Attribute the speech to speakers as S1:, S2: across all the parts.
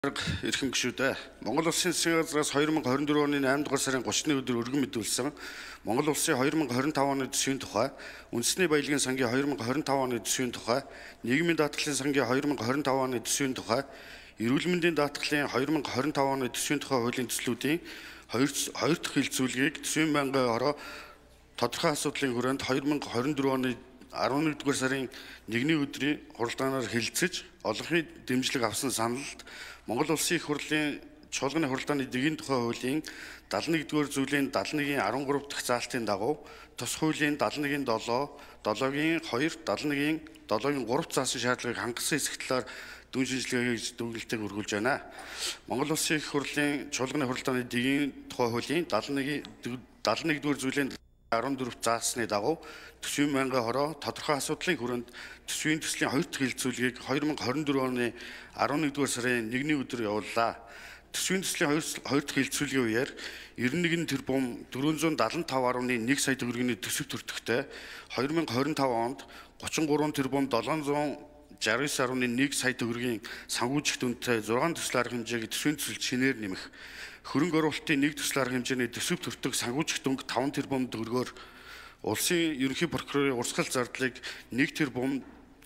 S1: Эрхэм гишүүдээ Монгол Улсын засгийн газраас 2024 оны 8 дугаар сарын 30-ны өдөр өргөн мэдүүлсэн Монгол Улсын 2025 оны төсвийн тухай, үндэсний баялагын сангийн 2025 оны төсвийн тухай, нийгмийн даатгалын сангийн 2025 оны төсвийн тухай, эрүүл мэндийн даатгалын 2025 оны төсвийн тухай хуулийн төслүүдийн 2 дахь хэлэлцүүлгийг төсвийн байнгын ороо тодорхой асуудлын хүрээнд 2024 оны 11-р сарын 1-ний өдрийн хуралдаанаар хэлэлцэж, олонхын дэмжлэг авсан саналд Монгол Улсын их хурлын чуулганы хуралдааны дэгийн тухай хуулийн 71-р зүйлийн 71-ийн 13 дахь заалтын дагуу тус хуулийн 71-ийн 7, 7-гийн 2, 71-ийн 7-гийн 3 заасан шаардлагыг хангасан хэсэг талаар дүн шинжилгээ хийж дүгнэлтийг өргүүлж байна. Монгол Улсын их хурлын чуулганы хуралдааны дэгийн тухай хуулийн 71-р зүйлийн 14 заасны дагуу төсвийн байнгын хороо тодорхой асуудлын хүрээнд төсвийн төслийн 2 дахь хэлэлцүүлгийг 2024 оны 11-р сарын 1-ний өдөр явууллаа. Төсвийн төслийн 2 дахь хэлэлцүүлгийн үеэр 91 тэрбум 475.1 сая төгрөгийн төсөв төртөгтэй 2025 онд 33 тэрбум 769.1 сая төгрөгийн санхүүжих дүнтэй 6 төсөл арга хэмжээг төсвийн төсөлд шинээр нэмэх, хөрөнгө оруулалтын 1 төсөл арга хэмжээний төсөв төртөг санхүүжих дүнг 5 тэрбум төгрөгөөр улсын ерөнхий прокурорын урсгал зардлыг 1 тэрбум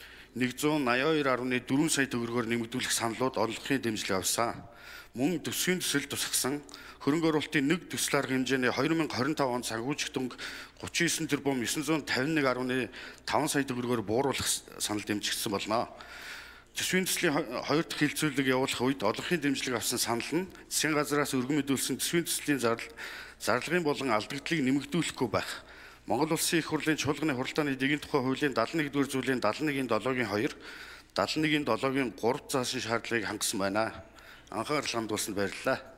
S1: 182.4 сая төгрөгөөр нэмэгдүүлэх саналууд олонхын дэмжлэг авсан. Мөн төсвийн төсөлд тусгасан хөрөнгө оруулалтын 1 төсөл арга хэмжээний 2025 онд санхүүжих дүнг 39 тэрбум 951.5 сая төгрөгөөр бууруулах санал дэмжигдсэн болно. Төсвийн төслийн 2 дахь хэлэлцүүлэг явуулах үед олонхын дэмжлэг авсан санал нь засгийн газраас өргөн мэдүүлсэн төсвийн төслийн зарлагын болон алдагдлыг нэмэгдүүлэхгүй байх. Монгол Улсын их хурлын чуулганы хуралдааны дэгийн тухай хуулийн 71-р зүйлийн 71-ийн 7-гийн 2, 71-ийн 7-гийн 3 заасан шаардлагыг хангасан байна. Анхаарал хандуулсанд баярлалаа.